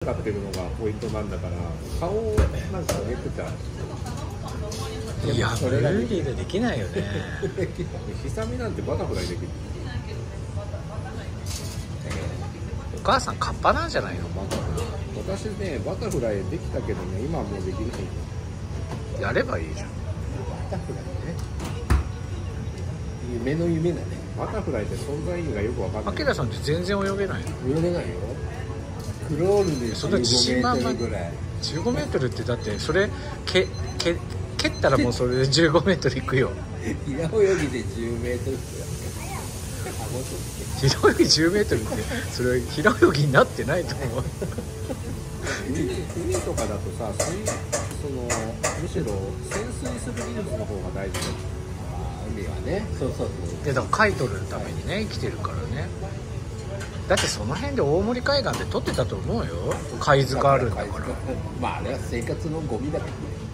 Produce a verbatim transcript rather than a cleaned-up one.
かってるのがポイントなんだから、顔をなんか上げてたらいやそれが無理でできないよねひさみなんてバタフライできる。 お母さんカッパなんじゃないの？ 私ねバタフライできたけどね、今はもうできないよ。 やればいいじゃん。 バタフライね、夢の夢だね。 バタフライって存在意義がよく分かんない。 アキラさんって全然泳げないの？ 泳げないよ。クロールでそんな自信満々 じゅうごメートルぐらい。 じゅうごメートルってだってそれけけ蹴ったらもうそれでじゅうごメートルいくよ。 平泳ぎでじゅうメートルって平泳ぎじゅうメートルってそれ平泳ぎになってないと思う。 海とかだとさ、水そのむしろ潜水する技術の方が大事だよ。 海はね、そうそうそう。 でだから貝取るためにね生きてるからね。だってその辺で大森海岸で取ってたと思うよ。貝塚あるんだから。 まああれは生活のゴミだからね。